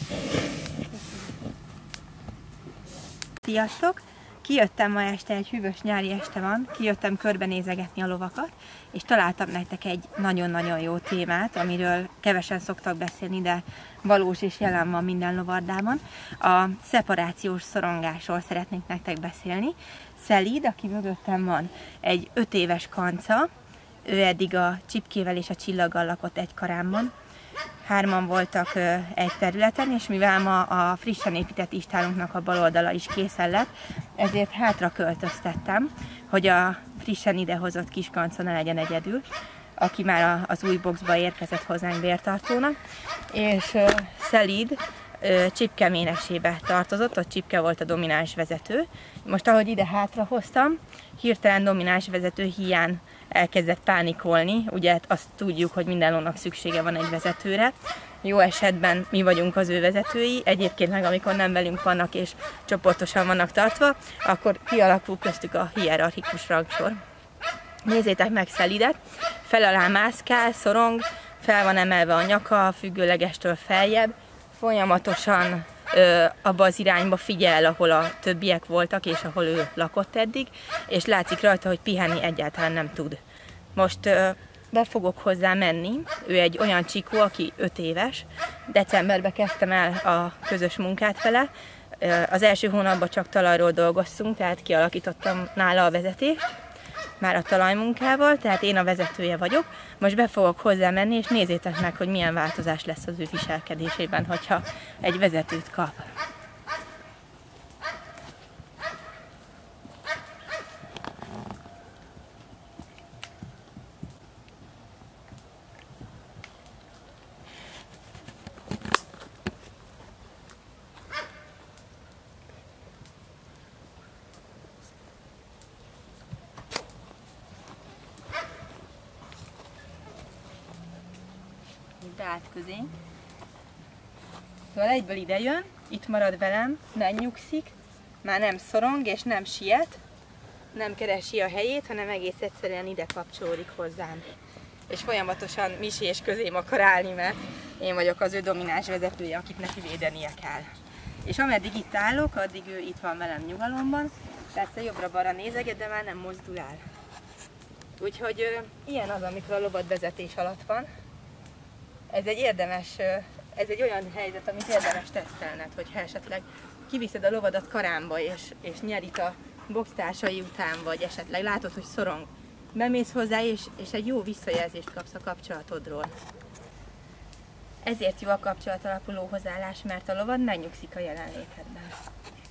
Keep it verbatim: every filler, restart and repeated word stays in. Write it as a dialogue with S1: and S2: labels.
S1: Sziasztok! Kijöttem ma este, egy hűvös nyári este van, kijöttem körbenézegetni a lovakat, és találtam nektek egy nagyon-nagyon jó témát, amiről kevesen szoktak beszélni, de valós és jelen van minden lovardában. A szeparációs szorongásról szeretnék nektek beszélni. Szelíd, aki mögöttem van, egy öt éves kanca, ő eddig a Csipkével és a Csillaggal lakott egy karámban. Hárman voltak egy területen, és mivel ma a frissen épített istálunknak a bal oldala is készen lett, ezért hátra költöztettem, hogy a frissen idehozott kis kanca ne legyen egyedül, aki már az új boxba érkezett hozzánk bértartónak, és Szelíd Csipke ménesébe tartozott, ott Csipke volt a domináns vezető. Most ahogy ide hátra hoztam, hirtelen domináns vezető hiány elkezdett pánikolni, ugye azt tudjuk, hogy minden lónak szüksége van egy vezetőre. Jó esetben mi vagyunk az ő vezetői, egyébként meg amikor nem velünk vannak és csoportosan vannak tartva, akkor kialakul köztük a hierarchikus rangsor. Nézzétek meg Szelidet, fel alá mászkál, szorong, fel van emelve a nyaka, függőlegestől feljebb, folyamatosan ö, abba az irányba figyel, ahol a többiek voltak, és ahol ő lakott eddig, és látszik rajta, hogy pihenni egyáltalán nem tud. Most ö, be fogok hozzá menni, ő egy olyan csikó, aki öt éves, decemberben kezdtem el a közös munkát vele, ö, az első hónapban csak talajról dolgoztunk, tehát kialakítottam nála a vezetést, már a talajmunkával, tehát én a vezetője vagyok. Most be fogok hozzá menni, és nézzétek meg, hogy milyen változás lesz az ő viselkedésében, hogyha egy vezetőt kap. Át közénk. Szóval egyből ide jön, itt marad velem, nem nyugszik, már nem szorong és nem siet, nem keresi a helyét, hanem egész egyszerűen ide kapcsolódik hozzám. És folyamatosan misés közém akar állni, mert én vagyok az ő domináns vezetője, akit neki védenie kell. És ameddig itt állok, addig ő itt van velem nyugalomban, persze jobbra-balra nézeget, de már nem mozdul el. Úgyhogy ö, ilyen az, amikor a lovat vezetés alatt van. Ez egy érdemes, ez egy olyan helyzet, amit érdemes tesztelned, hogyha esetleg kiviszed a lovadat karámba, és, és nyerik a boxtársai után, vagy esetleg látod, hogy szorong. Bemész hozzá, és, és egy jó visszajelzést kapsz a kapcsolatodról. Ezért jó a kapcsolat alapú lóhozállás, mert a lovad megnyugszik a jelenlétedben.